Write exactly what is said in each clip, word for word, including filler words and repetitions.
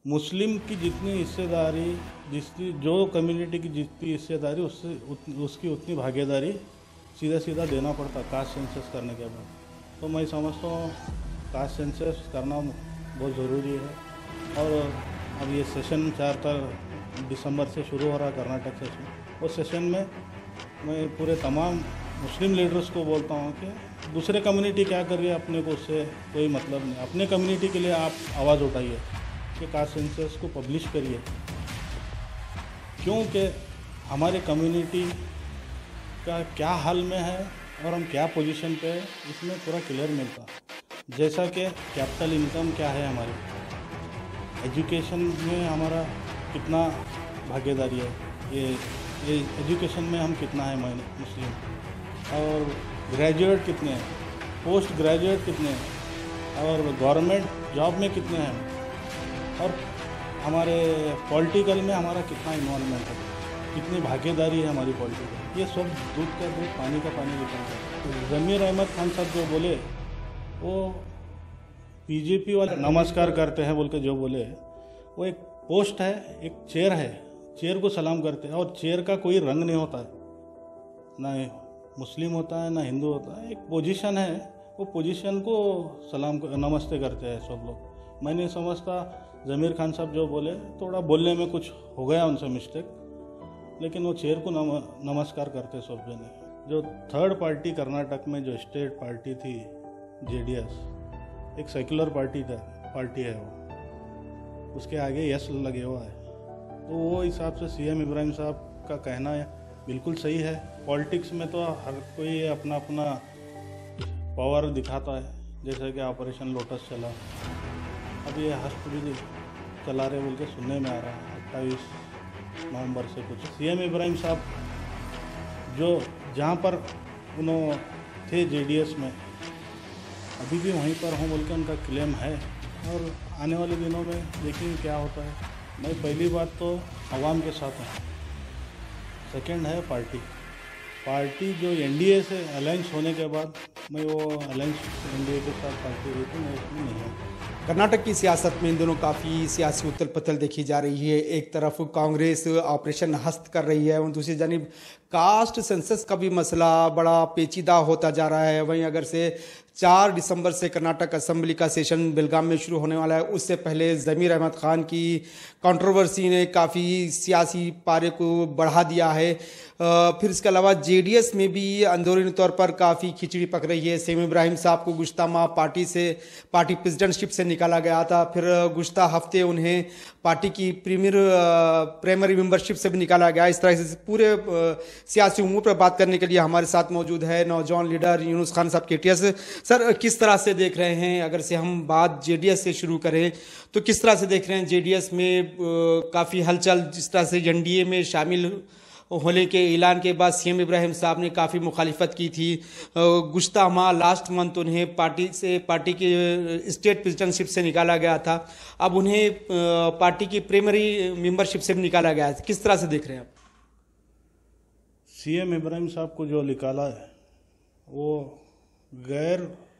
मुस्लिम की जितनी हिस्सेदारी, जितनी जो कम्युनिटी की जितनी हिस्सेदारी, उससे उत, उसकी उतनी भागीदारी सीधा सीधा देना पड़ता कास्ट सेंसस करने के बाद। तो मैं समझता हूँ कास्ट सेंसस करना बहुत ज़रूरी है। और अब ये सेशन चार दिसंबर से शुरू हो रहा कर्नाटक सेशन। उस सेशन में मैं पूरे तमाम मुस्लिम लीडर्स को बोलता हूँ कि दूसरे कम्युनिटी क्या कर रही है अपने को उससे कोई मतलब नहीं। अपने कम्युनिटी के लिए आप आवाज़ उठाइए कि कास्ट सेंसस को पब्लिश करिए, क्योंकि हमारे कम्युनिटी का क्या हाल में है और हम क्या पोजीशन पे है इसमें पूरा क्लियर मिलता। जैसा कि कैपिटल इनकम क्या है हमारी, एजुकेशन में हमारा कितना भागीदारी है, ये ये एजुकेशन में हम कितना है मायने मुस्लिम, और ग्रेजुएट कितने हैं, पोस्ट ग्रेजुएट कितने हैं, और गवर्नमेंट जॉब में कितने हैं, और हमारे पॉलिटिकल में हमारा कितना इन्वॉल्वमेंट है, कितनी भागीदारी है हमारी पॉलिटिकल। ये सब दूध का दूध पानी का पानी निकलता है। ज़मीर अहमद खान साहब जो बोले वो बीजेपी वाले नमस्कार करते हैं बोल के जो बोले, वो एक पोस्ट है, एक चेयर है, चेयर को सलाम करते हैं। और चेयर का कोई रंग नहीं होता है, ना मुस्लिम होता है ना हिंदू होता है, एक पोजीशन है, वो पोजीशन को सलाम नमस्ते करते हैं सब लोग। मैं नहीं समझता ज़मीर खान साहब जो बोले थोड़ा बोलने में कुछ हो गया उनसे मिस्टेक, लेकिन वो चेयर को नम, नमस्कार करते सब जने। जो थर्ड पार्टी कर्नाटक में जो स्टेट पार्टी थी जेडीएस, एक सेक्युलर पार्टी था पार्टी है वो, उसके आगे यस लगे हुआ है। तो वो हिसाब से सीएम इब्राहिम साहब का कहना है बिल्कुल सही है। पॉलिटिक्स में तो हर कोई अपना अपना पावर दिखाता है, जैसे कि ऑपरेशन लोटस चला, अब ये हर्ष चला रहे बोल के सुनने में आ रहा है अट्ठाईस नवंबर से कुछ। सीएम इब्राहिम साहब जो जहाँ पर उन्होंने थे जेडीएस में, अभी भी वहीं पर हों बोल के उनका क्लेम है, और आने वाले दिनों में देखेंगे क्या होता है। मैं पहली बात तो आवाम के साथ हूँ, सेकंड है पार्टी पार्टी जो एनडीए से अलायंस होने के बाद मैं वो अलायंस एनडीए के साथ पार्टी रही थी, मैं उसमें नहीं हूँ। कर्नाटक की सियासत में इन दोनों काफ़ी सियासी उथल पुथल देखी जा रही है। एक तरफ कांग्रेस ऑपरेशन हस्त कर रही है और दूसरी जानिब कास्ट सेंसस का भी मसला बड़ा पेचीदा होता जा रहा है। वहीं अगर से चार दिसंबर से कर्नाटक असेंबली का सेशन बेलगाम में शुरू होने वाला है, उससे पहले ज़मीर अहमद खान की कंट्रोवर्सी ने काफ़ी सियासी पारे को बढ़ा दिया है। फिर इसके अलावा जेडीएस में भी अंदरूनी तौर पर काफ़ी खिचड़ी पक रही है। सीएम इब्राहिम साहब को गुश्ता माह पार्टी से पार्टी प्रेसिडेंटशिप से निकाला गया था, फिर गुश्ता हफ्ते उन्हें पार्टी की प्रीमियर प्राइमरी मेंबरशिप से भी निकाला गया। इस तरह से पूरे सियासी उमूर पर बात करने के लिए हमारे साथ मौजूद है नौजवान लीडर यूनुस खान साहब केटीएस। सर, किस तरह से देख रहे हैं, अगर से हम बात जेडीएस से शुरू करें तो किस तरह से देख रहे हैं जेडीएस में काफ़ी हलचल, जिस तरह से एनडीए में शामिल होने के ऐलान के बाद सीएम इब्राहिम साहब ने काफ़ी मुखालिफत की थी। गुश्ता माह लास्ट मंथ उन्हें पार्टी से पार्टी की स्टेट प्रेसिडेंटशिप से निकाला गया था, अब उन्हें पार्टी की प्राइमरी मेंबरशिप से भी निकाला गया है। किस तरह से देख रहे हैं आप? सीएम इब्राहिम साहब को जो निकाला है वो गैर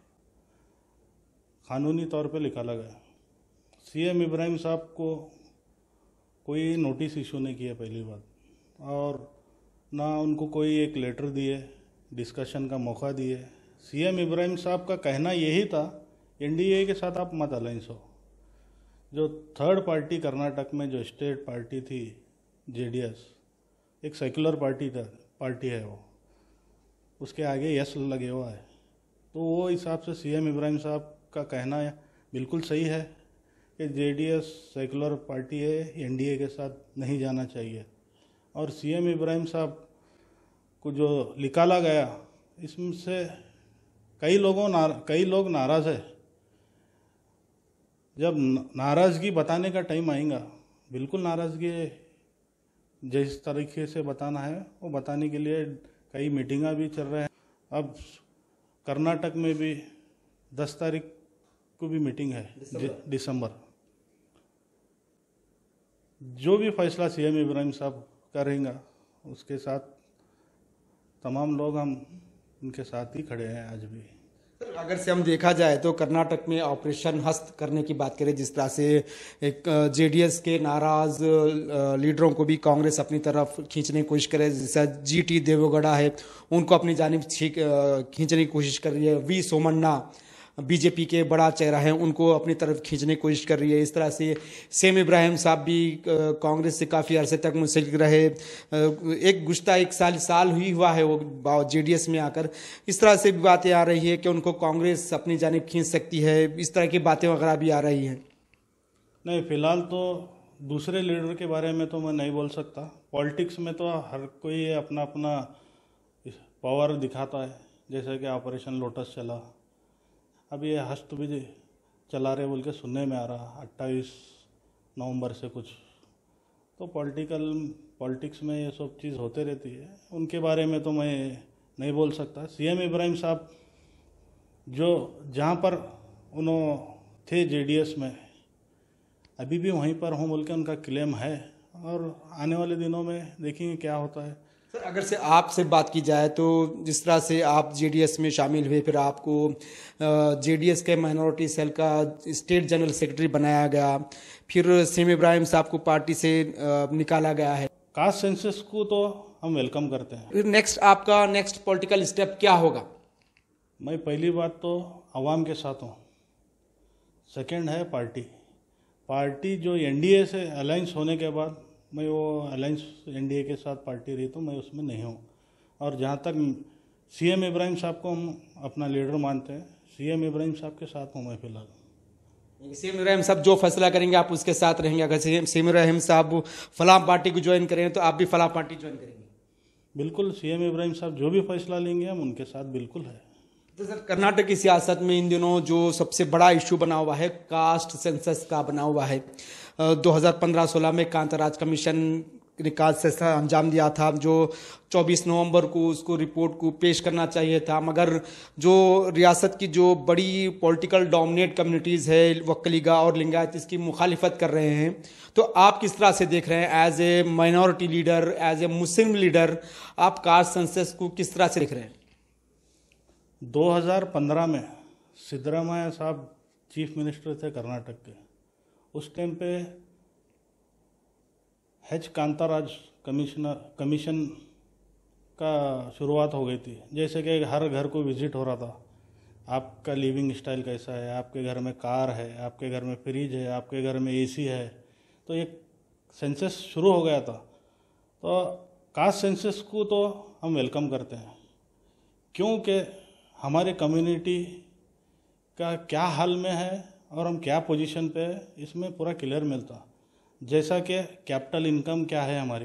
कानूनी तौर पे निकाला गया। सीएम इब्राहिम साहब को कोई नोटिस इशू नहीं किया पहली बात, और ना उनको कोई एक लेटर दिए, डिस्कशन का मौका दिए। सीएम इब्राहिम साहब का कहना यही था एनडीए के साथ आप मत अलायंस हो। जो थर्ड पार्टी कर्नाटक में जो स्टेट पार्टी थी जेडीएस, एक सेक्युलर पार्टी था पार्टी है वो, उसके आगे यस लगे हुआ है। तो वो हिसाब से सीएम इब्राहिम साहब का कहना बिल्कुल सही है कि जेडीएस सेक्युलर पार्टी है, एनडीए के साथ नहीं जाना चाहिए। और सीएम इब्राहिम साहब को जो निकाला गया, इसमें से कई लोगों नार, कई लोग नाराज़ है। जब नाराज़गी बताने का टाइम आएगा, बिल्कुल नाराज़गी जिस तरीके से बताना है वो बताने के लिए कई मीटिंगा भी चल रहे हैं। अब कर्नाटक में भी दस तारीख को भी मीटिंग है दिसंबर। जो भी फैसला सीएम इब्राहिम साहब करेंगे उसके साथ तमाम लोग हम उनके साथ ही खड़े हैं आज भी। अगर से हम देखा जाए तो कर्नाटक में ऑपरेशन हस्त करने की बात करें, जिस तरह से एक जेडीएस के नाराज अ, लीडरों को भी कांग्रेस अपनी तरफ खींचने की कोशिश करे, जैसा जीटी देवेगौड़ा है उनको अपनी जानिब छीक- अ, खींचने की कोशिश कर रही है, वी सोमन्ना बीजेपी के बड़ा चेहरा है उनको अपनी तरफ खींचने की कोशिश कर रही है। इस तरह से सेम इब्राहिम साहब भी अ, कांग्रेस से काफ़ी अरसे तक मुंसलिक रहे, अ, एक गुज़्श्ता एक साल साल हुई हुआ है वो जेडीएस में आकर। इस तरह से भी बातें आ रही है कि उनको कांग्रेस अपनी जानिब खींच सकती है, इस तरह की बातें वगैरह भी आ रही हैं। नहीं, फिलहाल तो दूसरे लीडर के बारे में तो मैं नहीं बोल सकता। पॉलिटिक्स में तो हर कोई अपना अपना पावर दिखाता है, जैसे कि ऑपरेशन लोटस चला, अब ये हस्त भी चला रहे बोल के सुनने में आ रहा अट्ठाईस नवंबर से कुछ। तो पॉलिटिकल पॉलिटिक्स में ये सब चीज़ होते रहती है, उनके बारे में तो मैं नहीं बोल सकता। सीएम इब्राहिम साहब जो जहाँ पर उन्होंने थे जेडीएस में, अभी भी वहीं पर हूँ बोल के उनका क्लेम है, और आने वाले दिनों में देखेंगे क्या होता है। सर, अगर से आपसे बात की जाए तो जिस तरह से आप जेडीएस में शामिल हुए, फिर आपको जेडीएस के माइनॉरिटी सेल का स्टेट जनरल सेक्रेटरी बनाया गया, फिर सीएम इब्राहिम साहब को पार्टी से अ, निकाला गया है, कास्ट सेंसस को तो हम वेलकम करते हैं। फिर नेक्स्ट आपका नेक्स्ट पॉलिटिकल स्टेप क्या होगा? मैं पहली बात तो आवाम के साथ हूँ, सेकंड है पार्टी पार्टी जो एनडीए से अलायंस होने के बाद मैं वो अलायंस एनडीए के साथ पार्टी रही तो मैं उसमें नहीं हूँ। और जहाँ तक सीएम इब्राहिम साहब को हम अपना लीडर मानते हैं, सीएम इब्राहिम साहब के साथ हूँ मैं फिलहाल। सीएम इब्राहिम साहब जो फैसला करेंगे आप उसके साथ रहेंगे? अगर सीएम सीएम इब्राहिम साहब फलां पार्टी को ज्वाइन करें तो आप भी फलां पार्टी ज्वाइन करेंगे? बिल्कुल, सीएम इब्राहिम साहब जो भी फैसला लेंगे हम उनके साथ बिल्कुल है। तो सर, कर्नाटक की सियासत में इन दिनों जो सबसे बड़ा इशू बना हुआ है कास्ट सेंसस का बना हुआ है। दो हज़ार पंद्रह सोलह में कांताराज कमीशन ने कास्ट सेंसस अंजाम दिया था, जो चौबीस नवंबर को उसको रिपोर्ट को पेश करना चाहिए था, मगर जो रियासत की जो बड़ी पॉलिटिकल डोमिनेट कम्युनिटीज़ है वक्कलीगा और लिंगायत इसकी मुखालिफत कर रहे हैं। तो आप किस तरह से देख रहे हैं as a minority leader, as a Muslim leader, आप कास्ट सेंसस को किस तरह से देख रहे हैं? दो हज़ार पंद्रह में सिद्धरामैया साहब चीफ मिनिस्टर थे कर्नाटक के, उस टाइम पे एच कांताराज कमिश्नर कमीशन का शुरुआत हो गई थी। जैसे कि हर घर को विजिट हो रहा था, आपका लिविंग स्टाइल कैसा है, आपके घर में कार है, आपके घर में फ्रिज है, आपके घर में एसी है, तो एक सेंसस शुरू हो गया था। तो कास्ट सेंसस को तो हम वेलकम करते हैं, क्योंकि हमारे कम्युनिटी का क्या हाल में है और हम क्या पोजीशन पे है इसमें पूरा क्लियर मिलता। जैसा कि कैपिटल इनकम क्या है हमारी,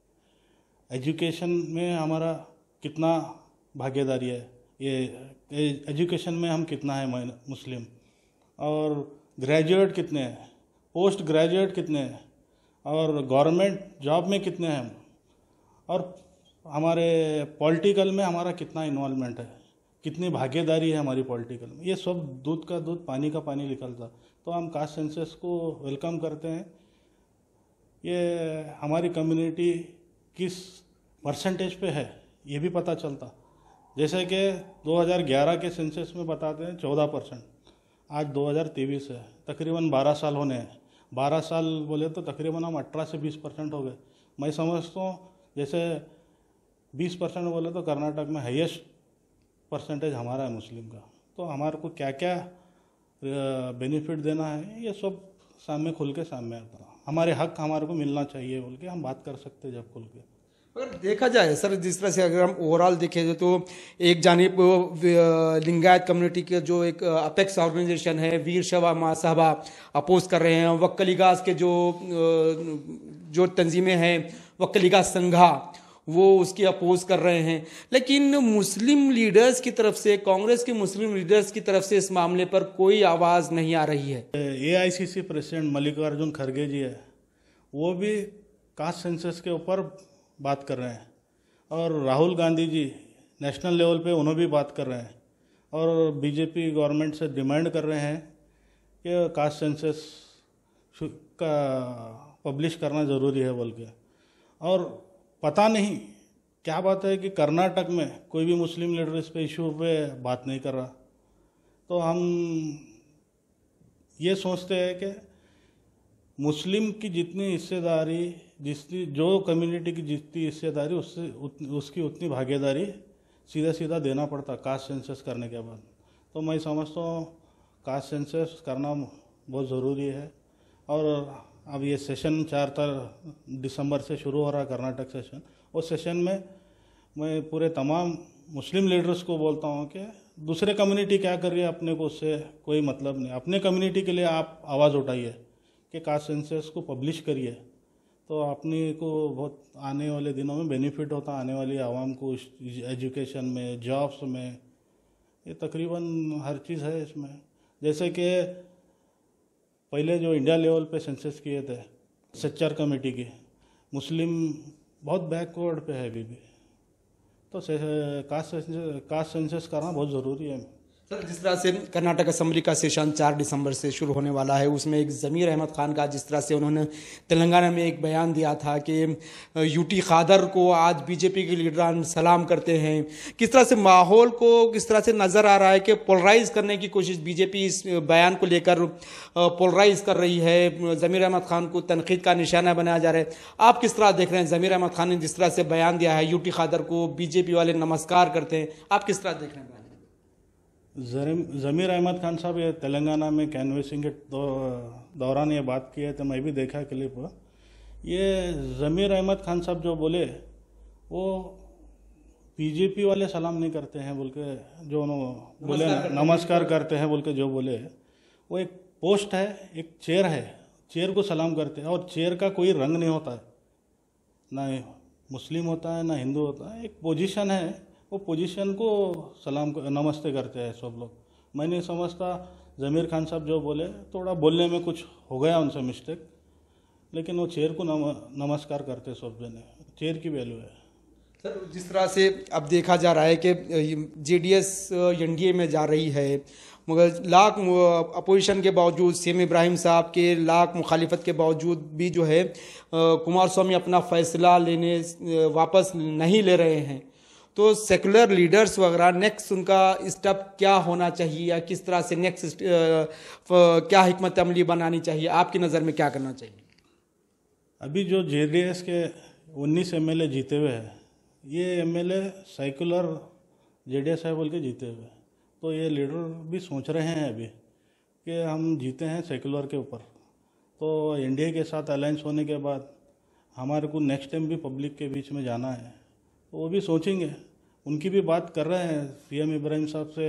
एजुकेशन में हमारा कितना भागीदारी है, ये एजुकेशन में हम कितना है मुस्लिम, और ग्रेजुएट कितने हैं, पोस्ट ग्रेजुएट कितने हैं, और गवर्नमेंट जॉब में कितने हैं हम, और हमारे पॉलिटिकल में हमारा कितना इन्वॉल्वमेंट है, कितनी भागीदारी है हमारी पॉलिटिकल में, ये सब दूध का दूध पानी का पानी निकलता। तो हम कास्ट सेंसस को वेलकम करते हैं। ये हमारी कम्युनिटी किस परसेंटेज पे है ये भी पता चलता। जैसे कि दो हज़ार ग्यारह के सेंसस में बताते हैं चौदह परसेंट, आज दो हज़ार तेईस है, तकरीबन बारह साल होने हैं। बारह साल बोले तो तकरीबन हम अठारह से बीस परसेंट हो गए। मैं समझता हूँ जैसे बीस परसेंट बोले तो कर्नाटक में हाईएस्ट परसेंटेज हमारा है मुस्लिम का। तो हमारे को क्या क्या बेनिफिट देना है ये सब सामने खुल के सामने आता है। हमारे हक हमारे को मिलना चाहिए बोल के हम बात कर सकते हैं जब खुल के। अगर देखा जाए सर, जिस तरह से अगर हम ओवरऑल देखें तो एक जानिब लिंगायत कम्युनिटी के जो एक अपेक्स ऑर्गेनाइजेशन है वीर शैव महासभा अपोज कर रहे हैं, वक्कलीगास के जो जो तंजीमें हैं वक्कलीगा संघा वो उसकी अपोज कर रहे हैं, लेकिन मुस्लिम लीडर्स की तरफ से, कांग्रेस के मुस्लिम लीडर्स की तरफ से इस मामले पर कोई आवाज़ नहीं आ रही है। एआईसीसी प्रेसिडेंट मल्लिकार्जुन खड़गे जी है, वो भी कास्ट सेंसस के ऊपर बात कर रहे हैं, और राहुल गांधी जी नेशनल लेवल पे उन्होंने भी बात कर रहे हैं, और बीजेपी गवर्नमेंट से डिमांड कर रहे हैं कि कास्ट सेंसस का पब्लिश करना ज़रूरी है बोल के। और पता नहीं क्या बात है कि कर्नाटक में कोई भी मुस्लिम लीडर इस पे इशू पे बात नहीं कर रहा। तो हम ये सोचते हैं कि मुस्लिम की जितनी हिस्सेदारी, जितनी जो कम्युनिटी की जितनी हिस्सेदारी, उससे उत, उसकी उतनी भागीदारी सीधा सीधा देना पड़ता कास्ट सेंसस करने के बाद। तो मैं समझता हूँ कास्ट सेंसस करना बहुत ज़रूरी है। और अब ये सेशन चार दिसंबर से शुरू हो रहा है कर्नाटक सेशन। उस सेशन में मैं पूरे तमाम मुस्लिम लीडर्स को बोलता हूँ कि दूसरे कम्युनिटी क्या कर रही है अपने को उससे कोई मतलब नहीं। अपने कम्युनिटी के लिए आप आवाज़ उठाइए कि कास्ट सेंसस को पब्लिश करिए, तो अपने को बहुत आने वाले दिनों में बेनिफिट होता, आने वाली आवाम को एजुकेशन में, जॉब्स में, ये तकरीबन हर चीज़ है इसमें। जैसे कि पहले जो इंडिया लेवल पे सेंसस किए थे सच्चर कमेटी की, मुस्लिम बहुत बैकवर्ड पे है अभी भी, तो कास्ट कास्ट सेंसस करना बहुत ज़रूरी है। सर, जिस तरह से कर्नाटक असेंबली का सेशन चार दिसंबर से शुरू होने वाला है, उसमें एक ज़मीर अहमद खान का, जिस तरह से उन्होंने तेलंगाना में एक बयान दिया था कि यूटी खादर को आज बीजेपी के लीडरान सलाम करते हैं, किस तरह से माहौल को किस तरह से नज़र आ रहा है कि पोलराइज करने की कोशिश बीजेपी इस बयान को लेकर पोलराइज कर रही है, ज़मीर अहमद खान को तनकीद का निशाना बनाया जा रहा है। आप किस तरह देख रहे हैं? ज़मीर अहमद खान ने जिस तरह से बयान दिया है, यूटी खादर को बीजेपी वाले नमस्कार करते हैं, आप किस तरह देख रहे हैं? ज़मीर अहमद खान साहब ये तेलंगाना में कैनवेसिंग के दौरान ये बात की है, तो मैं भी देखा क्लिप। ये ज़मीर अहमद खान साहब जो बोले वो बीजेपी वाले सलाम नहीं करते हैं बोल के, जो उन्होंने बोले नमस्कार करते हैं बोल के जो बोले, वो एक पोस्ट है, एक चेयर है, चेयर को सलाम करते हैं। और चेयर का कोई रंग नहीं होता है, ना मुस्लिम होता है ना हिंदू होता है, एक पोजीशन है, वो पोजीशन को सलाम नमस्ते करते हैं सब लोग। मैं नहीं समझता ज़मीर खान साहब जो बोले, थोड़ा बोलने में कुछ हो गया उनसे मिस्टेक, लेकिन वो चेयर को नम, नमस्कार करते सब जने, चेयर की वैल्यू है। सर, जिस तरह से अब देखा जा रहा है कि जेडीएस एनडीए में जा रही है, मगर लाख अपोजिशन के बावजूद, सीएम इब्राहिम साहब के लाख मुखालिफत के बावजूद भी जो है कुमार स्वामी अपना फैसला लेने वापस नहीं ले रहे हैं। तो सेकुलर लीडर्स वगैरह नेक्स्ट उनका स्टेप क्या होना चाहिए, या किस तरह से नेक्स्ट क्या हिकमत अमली बनानी चाहिए, आपकी नज़र में क्या करना चाहिए? अभी जो जेडीएस के उन्नीस एमएलए जीते हुए हैं, ये एमएलए सेकुलर जेडीएस है बोल के जीते हुए, तो ये लीडर भी सोच रहे हैं अभी कि हम जीते हैं सेकुलर के ऊपर, तो एनडीए के साथ अलायंस होने के बाद हमारे को नेक्स्ट टाइम भी पब्लिक के बीच में जाना है, तो वो भी सोचेंगे। उनकी भी बात कर रहे हैं, सीएम इब्राहिम साहब से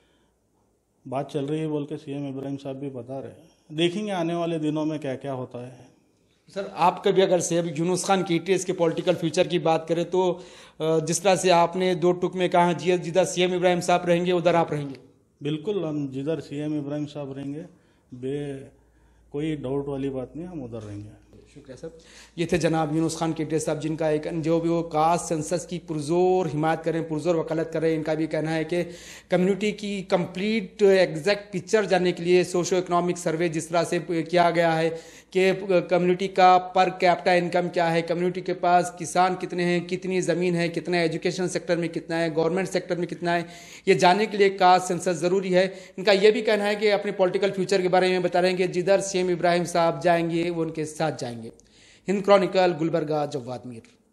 बात चल रही है बोल के सीएम इब्राहिम साहब भी बता रहे हैं। देखेंगे आने वाले दिनों में क्या क्या होता है। सर, आपका भी अगर सेब यूनुस खान की टीएस के पॉलिटिकल फ्यूचर की बात करें तो जिस तरह से आपने दो टुक में कहा, जी जिधर सीएम इब्राहिम साहब रहेंगे उधर आप रहेंगे? बिल्कुल, हम जिधर सीएम इब्राहिम साहब रहेंगे, बे कोई डाउट वाली बात नहीं, हम उधर रहेंगे। शुक्रिया सर। ये थे जनाब यूनुस खान केटे साहब, जिनका एक जो भी वो कास्ट सेंसस की पुरजोर हिमायत करें, पुरजोर वकालत करें। इनका भी कहना है कि कम्युनिटी की कंप्लीट एग्जैक्ट पिक्चर जानने के लिए सोशो इकोनॉमिक सर्वे जिस तरह से किया गया है कि कम्युनिटी का पर कैपिटा इनकम क्या है, कम्युनिटी के पास किसान कितने हैं, कितनी ज़मीन है, कितना एजुकेशन सेक्टर में कितना है, गवर्नमेंट सेक्टर में कितना है, ये जानने के लिए कास्ट सेंसस ज़रूरी है। इनका ये भी कहना है कि अपने पॉलिटिकल फ्यूचर के बारे में बता रहे हैं कि जिधर सीएम इब्राहिम साहब जाएंगे वो उनके साथ जाएंगे। हिंद क्रॉनिकल, गुलबर्गा, जवाद मीर।